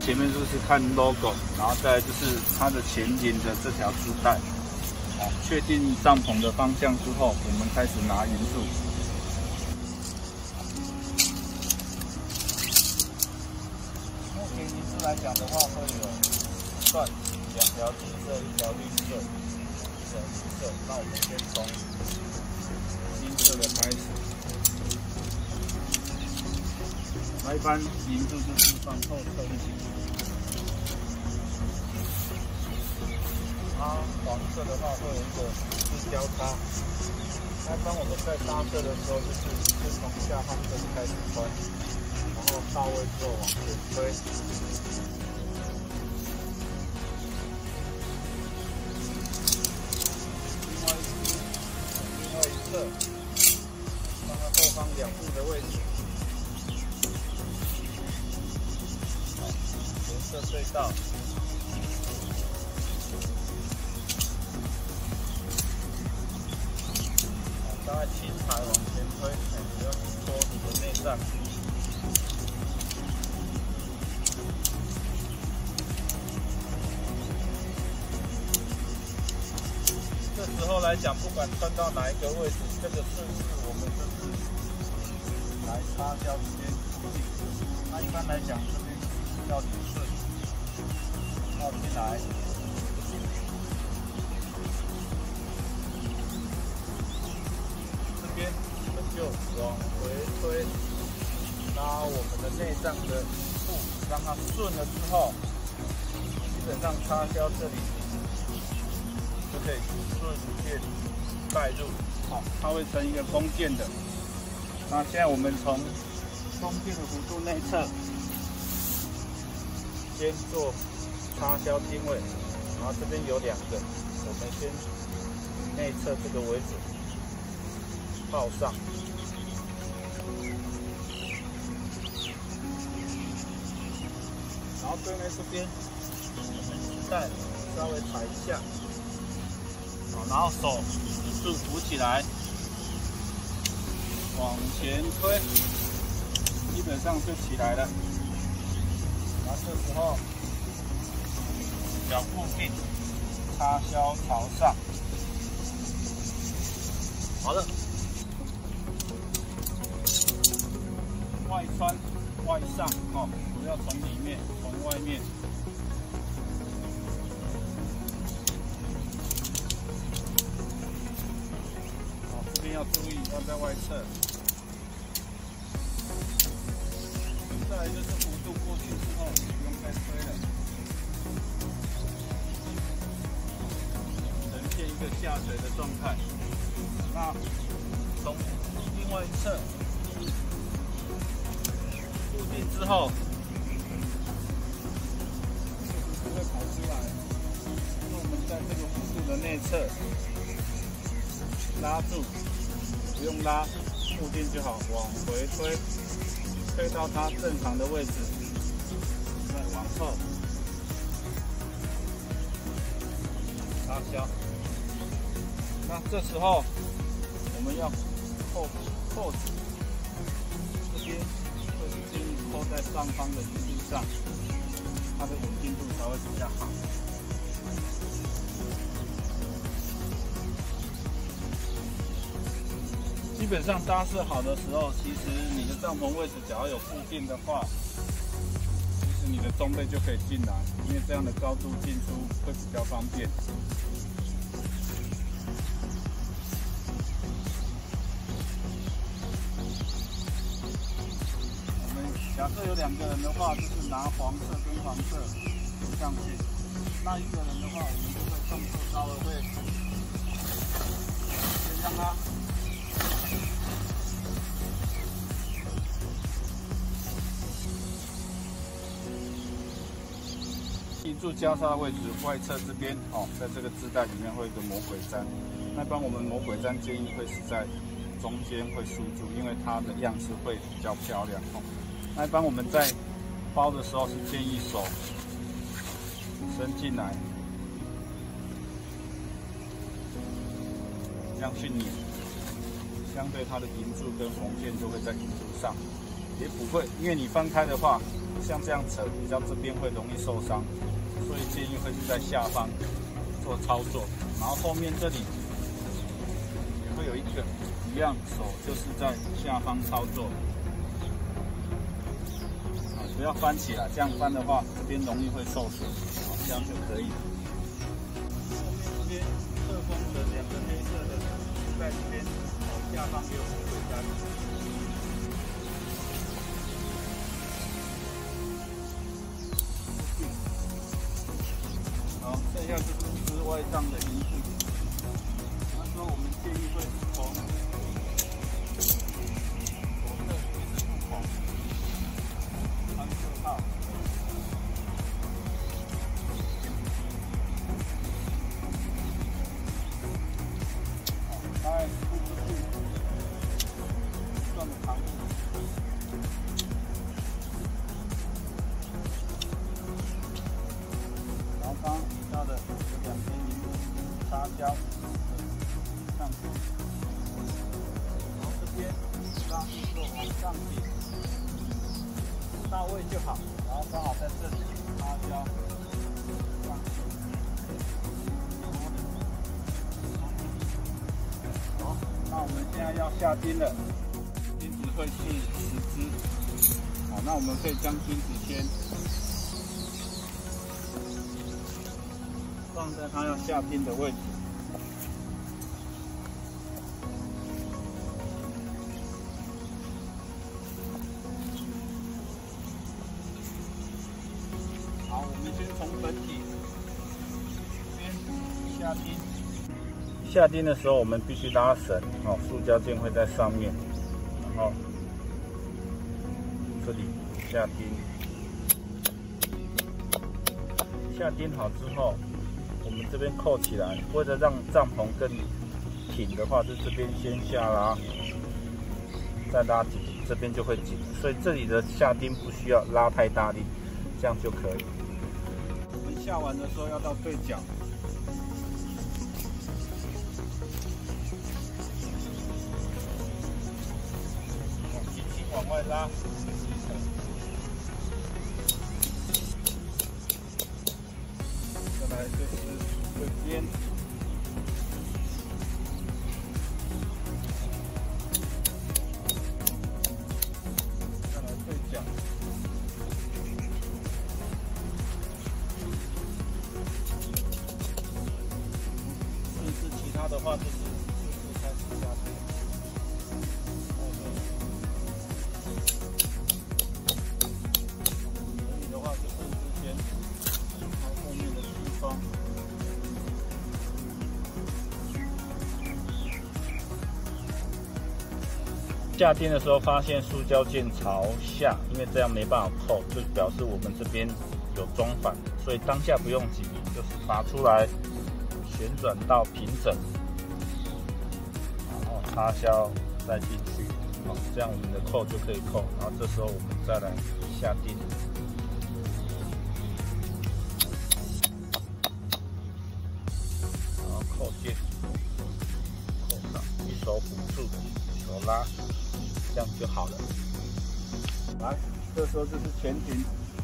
前面就是看 logo， 然后再来就是它的前沿的这条织带。好，确定帐篷的方向之后，我们开始拿银柱。目前银柱来讲的话，会有算2条金色，1条绿色，1条绿色。那我们先从金色的开始。那一般银柱就是放后侧一起。它黄色的话会有一个是交叉。那当我们在搭色的时候，就是从下方这里开始穿，然后到位之后往前推。另外一侧，放在后方2步的位置。好，颜色对到。大概轻踩往前推，不要去拖你的内脏。这时候来讲，不管穿到哪一个位置，这个顺势我们就是来插销这边固定。那一般来讲，这边要挺顺，绕进来。这边我们就往回推，拉我们的内脏的布，让它顺了之后，基本上插销这里就可以顺线带入。好，它会成一个弓箭的。那现在我们从弓箭的弧度内侧先做插销定位，然后这边有2个，我们先内侧这个为主。套上，然后对面这边，我们丝带稍微踩一下，好，然后手引住扶起来，往前推，基本上就起来了。然后这时候脚固定，插销朝上，好了。外穿外上哦，不要从里面，从外面。好，这边要注意，要在外侧。再来就是弧度过去之后，不用再推了，呈现一个下垂的状态。那从另外一侧。固定之后，就会跑出来。那我们在这个弧度的内侧拉住，不用拉，固定就好。往回推，推到它正常的位置，再往后插销。那这时候我们要扣子这边。建议扣在上方的鱼肚上，它的稳定度才会比较好。基本上搭设好的时候，其实你的帐篷位置只要有固定的话，其实你的装备就可以进来，因为这样的高度进出会比较方便。假设有2个人的话，就是拿黄色跟黄色上去；那1个人的话，我们就会动作稍微会先让它记住交叉的位置，外侧这边哦，在这个织带里面会有一个魔鬼毡。那一般我们魔鬼毡建议会是在中间会束住，因为它的样式会比较漂亮哦。那一般我们在包的时候是建议手伸进来，这样去拧，相对它的银柱跟红线就会在银柱上。 也不会，因为你翻开的话，像这样扯，比较这边会容易受伤，所以建议会是在下方做操作，然后后面这里也会有一个一样，手就是在下方操作。 不要翻起来，这样翻的话，这边容易会受损，好，这样就可以了。后面这边侧风的2个黑色的在这边，下方也有水杆。好，剩下就是外帐的银饰。那时候我们建议会从左侧位置入口。 3号，大概出去算的长度，然后刚刚提到的2边插销上去，然后这边让做往上顶。 到位就好，然后刚好在这里插销上去。好，那我们现在要下钉了，钉子会是10支。好，那我们可以将钉子先放在它要下钉的位置。 好，我们先从本体这边下钉。下钉的时候，我们必须拉绳，哦，塑胶件会在上面，然后这里下钉。下钉好之后，我们这边扣起来，为了让帐篷更挺的话，就这边先下拉，再拉紧，这边就会紧。所以这里的下钉不需要拉太大力，这样就可以。 我们下完的时候要到对角，轻轻往外拉，再来就是对边，再来对角。 其他的话就是开始下钉，可以的话就顺时先开后面的气窗，下钉的时候发现塑胶件朝下，因为这样没办法扣，就表示我们这边有装反，所以当下不用急，就是拔出来。 旋转到平整，然后插销再进去，好，这样我们的扣就可以扣。然后这时候我们再来下钉，然后扣件，扣上，一手辅助，一手拉，这样就好了。来，这时候就是前停。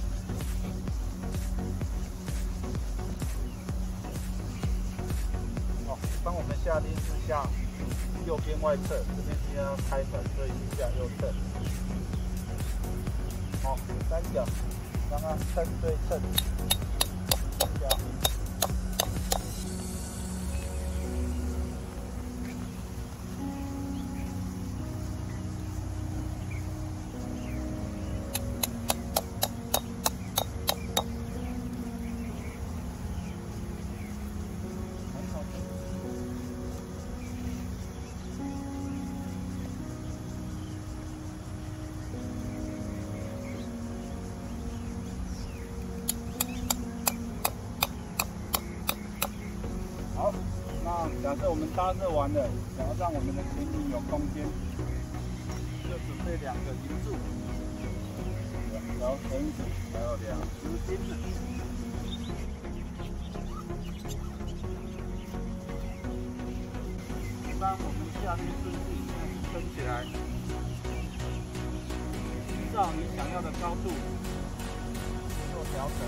当我们下钉是下右边外侧，这边今天要开门，所以是下右侧。好，3角让它称对称，下。好，那假设我们搭设完了，想要让我们的前庭有空间，就准备2个银柱，2条绳子，还有2只钉子。一般我们下面顺序现在是撑起来， 照你想要的高度做调整。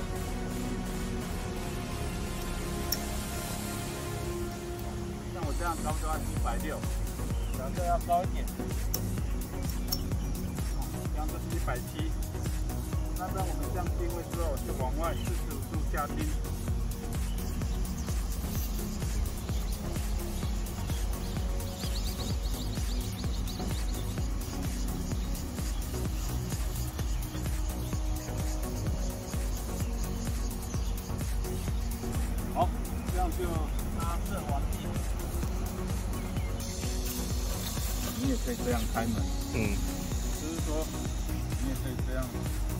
像我这样高就要160，假设要高一点，这样是170。那当我们这样定位之后，就往外45度下钉。好，这样就搭设完毕。你也可以这样开门，就是说，你也可以这样。